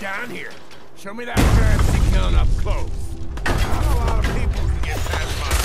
down here. Show me that fancy gun up close. Not a lot of people can get past my